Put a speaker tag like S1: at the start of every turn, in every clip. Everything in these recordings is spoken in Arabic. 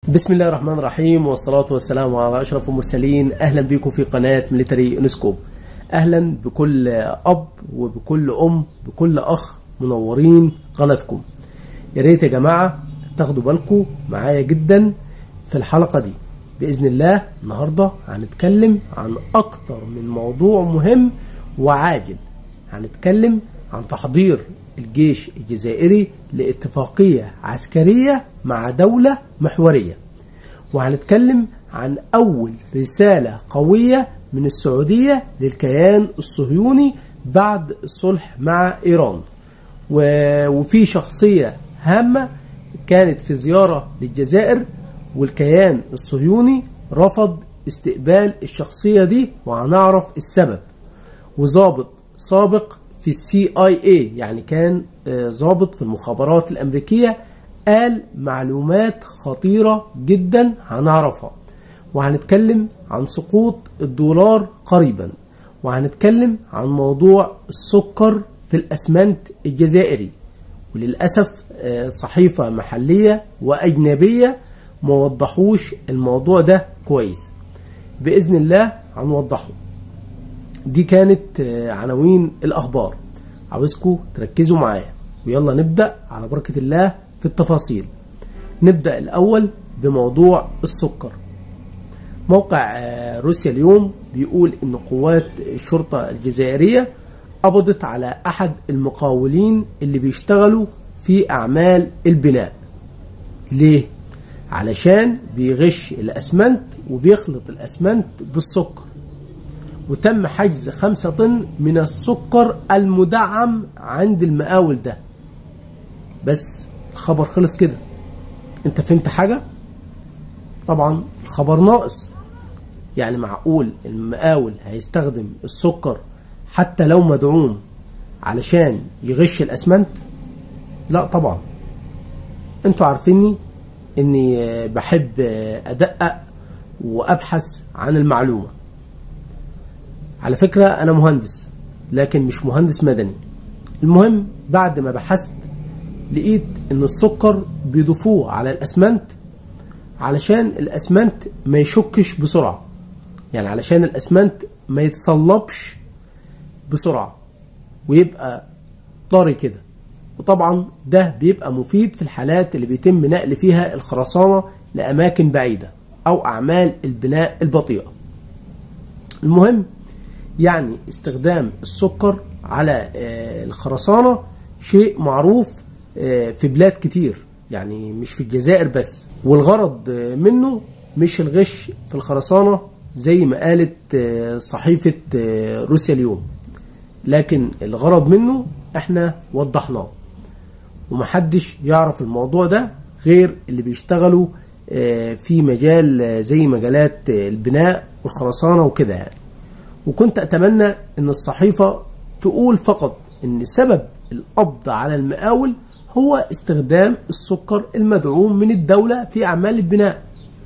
S1: بسم الله الرحمن الرحيم، والصلاة والسلام على أشرف المرسلين. أهلا بكم في قناة ميليتري انسكوب. أهلا بكل أب وبكل أم بكل أخ منورين قناتكم. يا ريت يا جماعة تاخدوا بالكم معايا جدا في الحلقة دي. بإذن الله النهاردة هنتكلم عن أكتر من موضوع مهم وعاجل. هنتكلم عن تحضير الجيش الجزائري لاتفاقية عسكرية مع دولة محورية، وهنتكلم عن أول رسالة قوية من السعودية للكيان الصهيوني بعد الصلح مع إيران. وفي شخصية هامة كانت في زيارة للجزائر، والكيان الصهيوني رفض استقبال الشخصية دي، وهنعرف السبب. وضابط سابق في CIA، يعني كان ضابط في المخابرات الأمريكية، قال معلومات خطيرة جدا هنعرفها. وهنتكلم عن سقوط الدولار قريبا، وهنتكلم عن موضوع السكر في الأسمنت الجزائري. وللأسف صحيفة محلية وأجنبية ما وضحوش الموضوع ده كويس. بإذن الله هنوضحه. دي كانت عناوين الأخبار، عاوزكم تركزوا معايا، ويلا نبدأ على بركة الله في التفاصيل. نبدأ الأول بموضوع السكر. موقع روسيا اليوم بيقول إن قوات الشرطة الجزائرية قبضت على أحد المقاولين اللي بيشتغلوا في أعمال البناء. ليه؟ علشان بيغش الأسمنت وبيخلط الأسمنت بالسكر، وتم حجز 5 طن من السكر المدعم عند المقاول ده. بس الخبر خلص كده. انت فهمت حاجة؟ طبعا الخبر ناقص. يعني معقول المقاول هيستخدم السكر حتى لو مدعوم علشان يغش الأسمنت؟ لا طبعا. انتوا عارفيني اني بحب ادقق وابحث عن المعلومة. على فكرة أنا مهندس، لكن مش مهندس مدني. المهم بعد ما بحثت لقيت إن السكر بيضيفوه على الأسمنت علشان الأسمنت ما يشكش بسرعة، يعني علشان الأسمنت ما يتصلبش بسرعة ويبقى طري كده. وطبعا ده بيبقى مفيد في الحالات اللي بيتم نقل فيها الخرسانة لأماكن بعيدة أو أعمال البناء البطيئة. المهم يعني استخدام السكر على الخرسانة شيء معروف في بلاد كتير، يعني مش في الجزائر بس. والغرض منه مش الغش في الخرسانة زي ما قالت صحيفة روسيا اليوم، لكن الغرض منه احنا وضحناه، ومحدش يعرف الموضوع ده غير اللي بيشتغلوا في مجال زي مجالات البناء والخرسانة وكده يعني. وكنت أتمنى أن الصحيفة تقول فقط أن سبب القبض على المقاول هو استخدام السكر المدعوم من الدولة في أعمال البناء.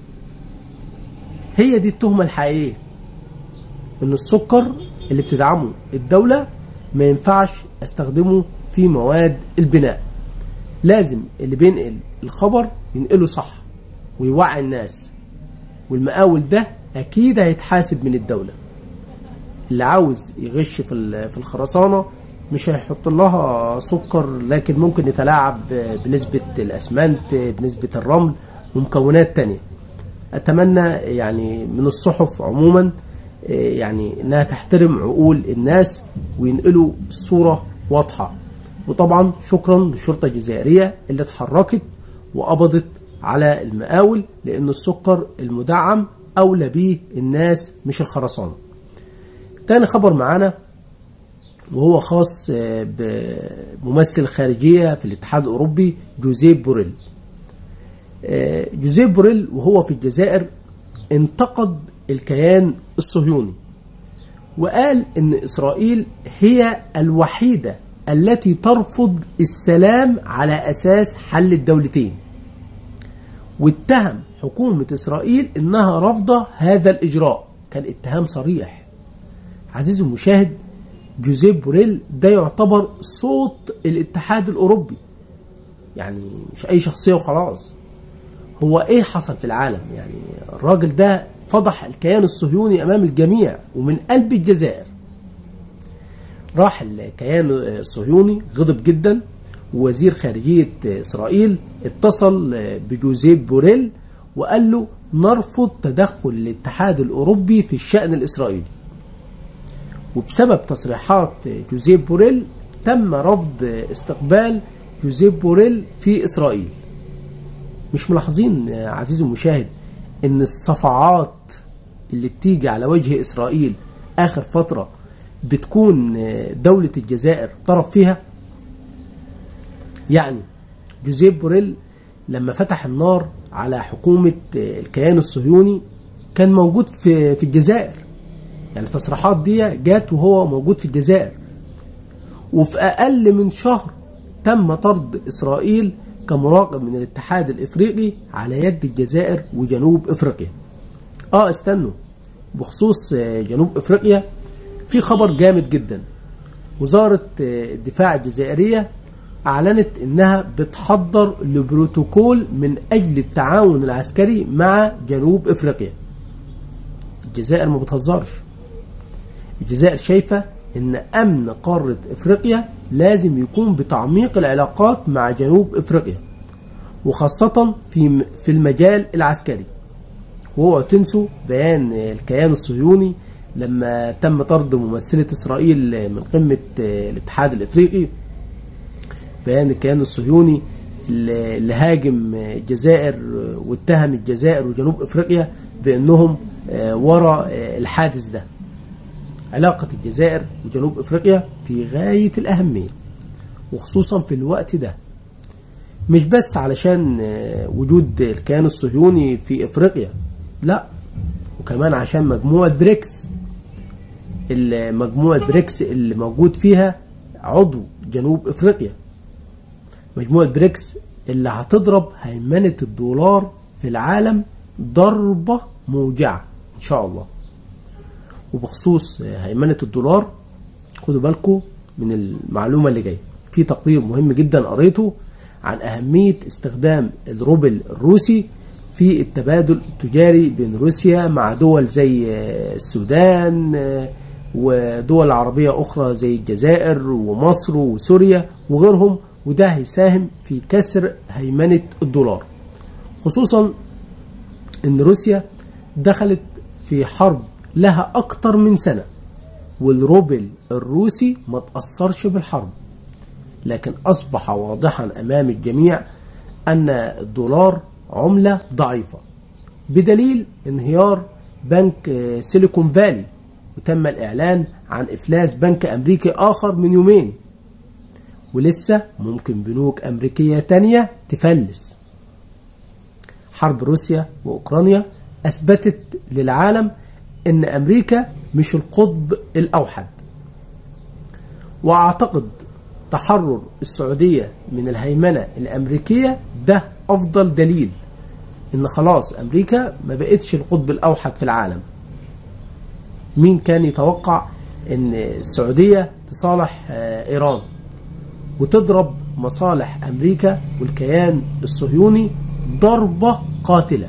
S1: هي دي التهمة الحقيقية، أن السكر اللي بتدعمه الدولة ما ينفعش استخدمه في مواد البناء. لازم اللي بينقل الخبر ينقله صح ويوعي الناس، والمقاول ده أكيد هيتحاسب من الدولة. اللي عاوز يغش في الخرسانة مش هيحط لها سكر، لكن ممكن يتلاعب بنسبة الأسمنت، بنسبة الرمل ومكونات تانية. أتمنى يعني من الصحف عموما يعني إنها تحترم عقول الناس وينقلوا الصورة واضحة. وطبعا شكرا للشرطة الجزائرية اللي اتحركت وقبضت على المقاول، لأن السكر المدعم أولى بيه الناس مش الخرسانة. تاني خبر معانا وهو خاص بممثل خارجية في الاتحاد الأوروبي جوزيب بوريل. جوزيب بوريل وهو في الجزائر انتقد الكيان الصهيوني، وقال إن إسرائيل هي الوحيدة التي ترفض السلام على أساس حل الدولتين، واتهم حكومة إسرائيل إنها رافضة هذا الإجراء. كان اتهام صريح. عزيزي المشاهد، جوزيب بوريل ده يعتبر صوت الاتحاد الأوروبي، يعني مش أي شخصية وخلاص. هو ايه حصل في العالم؟ يعني الراجل ده فضح الكيان الصهيوني امام الجميع ومن قلب الجزائر. راح الكيان الصهيوني غضب جدا، ووزير خارجية إسرائيل اتصل بجوزيب بوريل وقال له نرفض تدخل الاتحاد الأوروبي في الشأن الإسرائيلي. وبسبب تصريحات جوزيب بوريل تم رفض استقبال جوزيب بوريل في إسرائيل. مش ملاحظين عزيزي المشاهد ان الصفعات اللي بتيجي على وجه إسرائيل آخر فترة بتكون دولة الجزائر طرف فيها؟ يعني جوزيب بوريل لما فتح النار على حكومة الكيان الصهيوني كان موجود في الجزائر. يعني التصريحات دي جات وهو موجود في الجزائر، وفي أقل من شهر تم طرد إسرائيل كمراقب من الاتحاد الإفريقي على يد الجزائر وجنوب إفريقيا. استنوا، بخصوص جنوب إفريقيا في خبر جامد جدا. وزارة الدفاع الجزائرية أعلنت إنها بتحضر لبروتوكول من أجل التعاون العسكري مع جنوب إفريقيا. الجزائر ما بتهزرش. الجزائر شايفة إن أمن قارة إفريقيا لازم يكون بتعميق العلاقات مع جنوب إفريقيا، وخاصة في المجال العسكري. واوعوا تنسوا بيان الكيان الصهيوني لما تم طرد ممثلة إسرائيل من قمة الاتحاد الإفريقي. بيان الكيان الصهيوني اللي هاجم الجزائر واتهم الجزائر وجنوب إفريقيا بأنهم وراء الحادث ده. علاقة الجزائر وجنوب إفريقيا في غاية الأهمية، وخصوصا في الوقت ده، مش بس علشان وجود الكيان الصهيوني في إفريقيا، لا، وكمان عشان مجموعة بريكس. مجموعة بريكس اللي موجود فيها عضو جنوب إفريقيا. مجموعة بريكس اللي هتضرب هيمنة الدولار في العالم ضربة موجعة إن شاء الله. وبخصوص هيمنة الدولار، خدوا بالكم من المعلومة اللي جاية. في تقرير مهم جدا قريته عن أهمية استخدام الروبل الروسي في التبادل التجاري بين روسيا مع دول زي السودان ودول عربية أخرى زي الجزائر ومصر وسوريا وغيرهم، وده هيساهم في كسر هيمنة الدولار، خصوصا إن روسيا دخلت في حرب لها أكتر من سنة، والروبل الروسي ما تأثرش بالحرب، لكن أصبح واضحا أمام الجميع أن الدولار عملة ضعيفة، بدليل انهيار بنك سيليكون فالي، وتم الإعلان عن إفلاس بنك أمريكي آخر من يومين، ولسه ممكن بنوك أمريكية تانية تفلس. حرب روسيا وأوكرانيا أثبتت للعالم أن أمريكا مش القطب الأوحد، وأعتقد تحرر السعودية من الهيمنة الأمريكية ده أفضل دليل إن خلاص أمريكا ما بقتش القطب الأوحد في العالم. مين كان يتوقع إن السعودية تصالح إيران وتضرب مصالح أمريكا والكيان الصهيوني ضربة قاتلة؟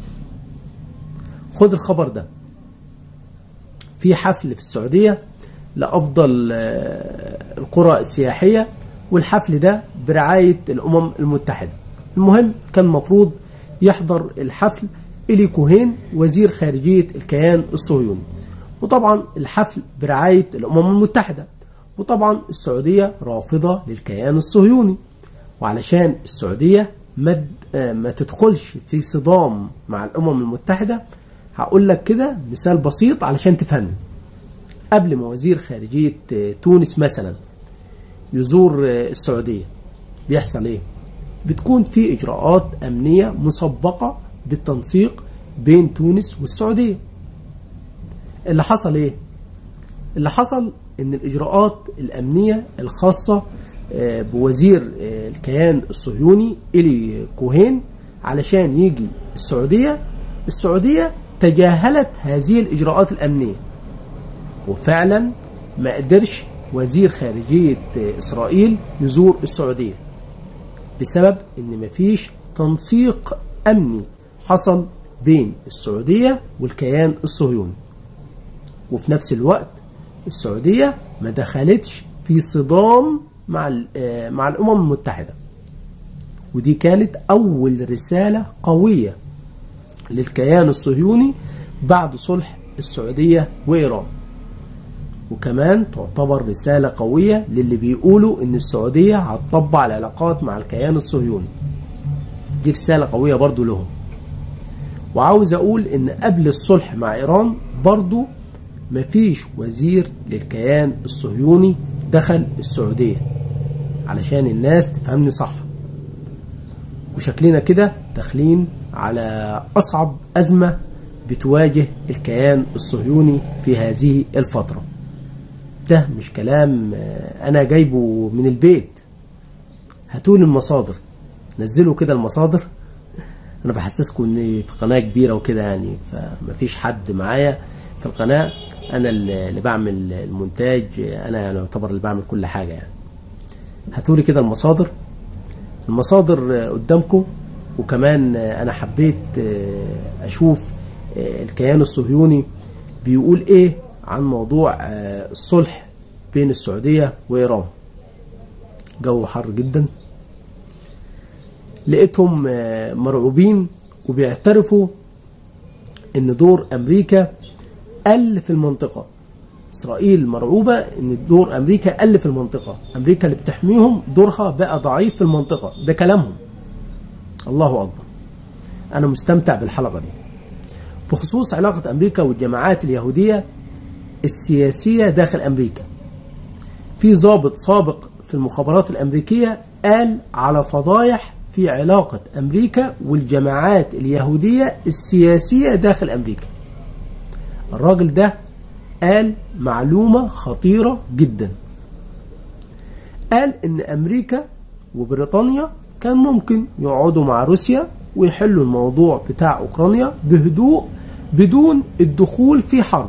S1: خد الخبر ده. في حفل في السعودية لأفضل القرى السياحية، والحفل ده برعاية الأمم المتحدة. المهم كان مفروض يحضر الحفل إلي كوهين وزير خارجية الكيان الصهيوني، وطبعا الحفل برعاية الأمم المتحدة، وطبعا السعودية رافضة للكيان الصهيوني، وعلشان السعودية ما تدخلش في صدام مع الأمم المتحدة هقول لك كده مثال بسيط علشان تفهمني. قبل ما وزير خارجية تونس مثلا يزور السعودية بيحصل ايه؟ بتكون في إجراءات أمنية مسبقة بالتنسيق بين تونس والسعودية. اللي حصل ايه؟ اللي حصل ان الإجراءات الأمنية الخاصة بوزير الكيان الصهيوني إلي كوهين علشان يجي السعودية تجاهلت هذه الإجراءات الأمنية، وفعلا ما قدرش وزير خارجية إسرائيل يزور السعودية بسبب إن مفيش تنسيق أمني حصل بين السعودية والكيان الصهيوني، وفي نفس الوقت السعودية ما دخلتش في صدام مع الأمم المتحدة. ودي كانت أول رسالة قوية للكيان الصهيوني بعد صلح السعودية وإيران، وكمان تعتبر رسالة قوية للي بيقولوا إن السعودية هتطبع العلاقات مع الكيان الصهيوني. دي رسالة قوية برضو لهم. وعاوز أقول إن قبل الصلح مع إيران برضو مفيش وزير للكيان الصهيوني دخل السعودية، علشان الناس تفهمني صح. وشكلنا كده داخلين على أصعب أزمة بتواجه الكيان الصهيوني في هذه الفترة. ده مش كلام أنا جايبه من البيت، هاتولي المصادر، نزلوا كده المصادر. أنا بحسسكم إني في قناة كبيرة وكده يعني، فمفيش حد معايا في القناة، أنا اللي بعمل المونتاج، أنا يعني يعتبر اللي بعمل كل حاجة يعني. هاتولي كده المصادر قدامكم. وكمان أنا حبيت أشوف الكيان الصهيوني بيقول إيه عن موضوع الصلح بين السعودية وإيران. جو حر جدا، لقيتهم مرعوبين وبيعترفوا إن دور أمريكا قل في المنطقة. إسرائيل مرعوبة إن دور أمريكا قل في المنطقة، أمريكا اللي بتحميهم دورها بقى ضعيف في المنطقة. ده كلامهم. الله أكبر. أنا مستمتع بالحلقة دي بخصوص علاقة أمريكا والجماعات اليهودية السياسية داخل أمريكا. في ضابط سابق في المخابرات الأمريكية قال على فضايح في علاقة أمريكا والجماعات اليهودية السياسية داخل أمريكا. الراجل ده قال معلومة خطيرة جدا. قال إن أمريكا وبريطانيا كان ممكن يقعدوا مع روسيا ويحلوا الموضوع بتاع أوكرانيا بهدوء بدون الدخول في حرب.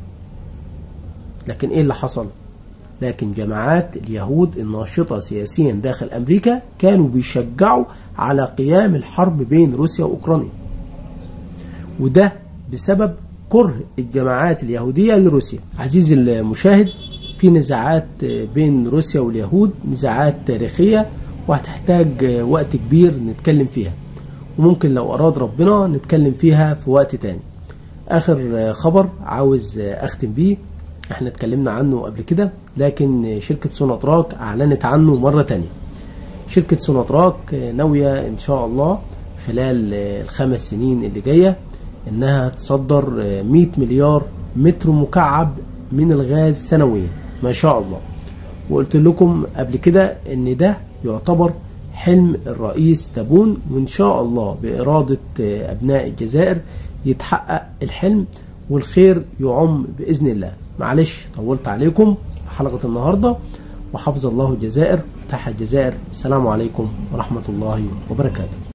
S1: لكن إيه اللي حصل؟ لكن جماعات اليهود الناشطة سياسيا داخل أمريكا كانوا بيشجعوا على قيام الحرب بين روسيا وأوكرانيا، وده بسبب كره الجماعات اليهودية لروسيا. عزيزي المشاهد، في نزاعات بين روسيا واليهود، نزاعات تاريخية وهتحتاج وقت كبير نتكلم فيها، وممكن لو أراد ربنا نتكلم فيها في وقت تاني. آخر خبر عاوز أختم بيه، احنا اتكلمنا عنه قبل كده، لكن شركة سوناتراك أعلنت عنه مرة تانية. شركة سوناتراك ناوية إن شاء الله خلال ال5 سنين اللي جاية إنها تصدر 100 مليار متر مكعب من الغاز سنويا، ما شاء الله. وقلت لكم قبل كده إن ده يعتبر حلم الرئيس تابون، وإن شاء الله بإرادة أبناء الجزائر يتحقق الحلم والخير يعم بإذن الله. معلش طولت عليكم حلقة النهاردة، وحفظ الله الجزائر وتحيا الجزائر. السلام عليكم ورحمة الله وبركاته.